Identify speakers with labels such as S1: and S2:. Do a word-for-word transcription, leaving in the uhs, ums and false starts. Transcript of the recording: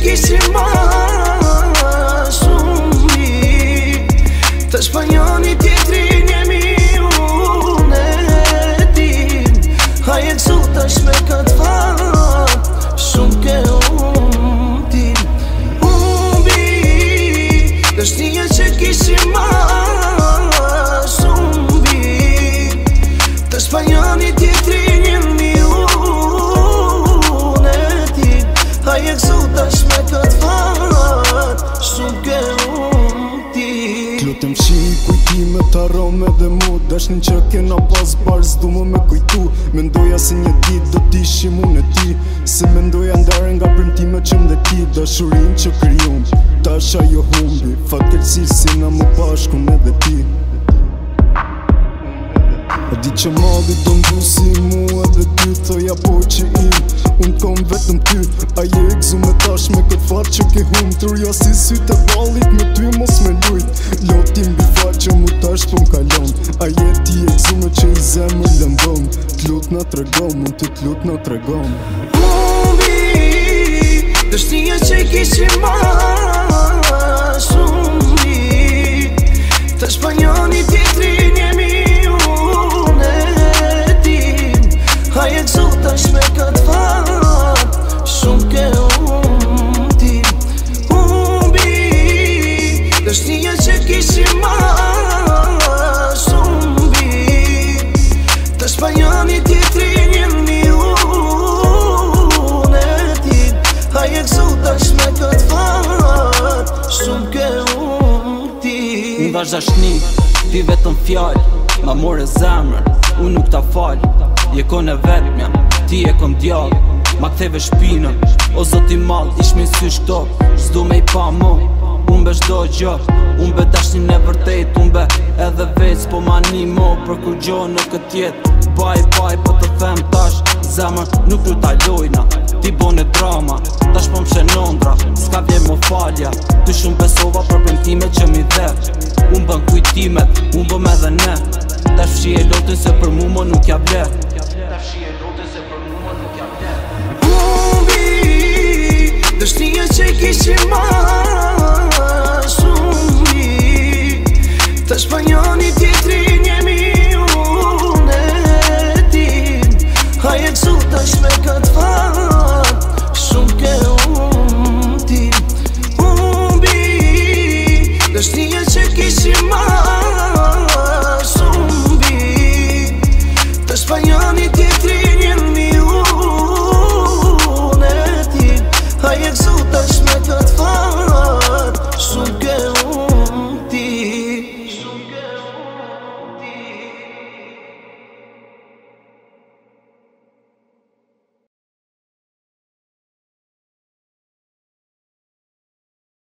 S1: kishim ma shumë mirë. Të shpanjoni tjetrin jemi unë e tim. Haje kësu tash me këtë fat, shumë ke unë tim. Umbi, dështia që kishim ma shumë mirë. Të shpanjoni tjetrin jemi unë e tim. Haje kësu tash me këtë fat, shumë ke unë tim.
S2: Klutëm shi kujtime të arome dhe mu Dashnin që kena pas bar s'du më me kujtu. Mendoja se një dit do t'ishim unë e ti. Se mendoja ndare nga premtime që m'dhe ti. Dashurin që kryum, tash ajo humbi. Fatkeqësi si na më bashkun edhe ti. E di që madhi do mbusi mu edhe ty. Thoja po që im, unë kom vetëm ty. Aje e gzu me tash me këtë fat që ke hum. Turja si sytë e balit me ty mos me lujt. Lotim bi fat që mu tash po m'kalon. Aje ti e gzu me që i zemër lëndon. T'lut na tregom, unë ty t'lut na tregom.
S1: Umbi, dështia që kishim ma shumë mirë. Të shpanjoni tjetrin jemi unë e tim. Haje kësu tash me këtë fat, shumë ke unë tim. Umbi, dështia që kishim ma shumë mirë. Të shpanjoni tjetrin jemi unë e tim. Haje kësu tash me këtë fat, shumë ke unë tim.
S3: Unë vash dashni, ti vetëm fjall, ma more zemrën, unë nuk ta fall. Je kone vetmja, ti e kom djall, ma ktheve shpinën, o zoti mall, ish me sysh këto, s'du me i pa mu. Unë be shdo gjë, unë be dashnin e vërtet, unë be edhe vec, po ma një mo për kur gjo në këtë jet. Baj, baj, po të them tash, zemër nuk lu ta lojna, ti bone drama, tash po m'she Londra, s'ka vje më falja. Ty shumë besova për premtime që mi dhe, unë bën kujtimet, unë bëm edhe ne. Tash fshi e lotin se për mu më nuk ja ble. Tash fshi e lotin se për mu më nuk ja ble.
S1: Umbi, dështia që kishim ma shumë mirë. Të shpanjoni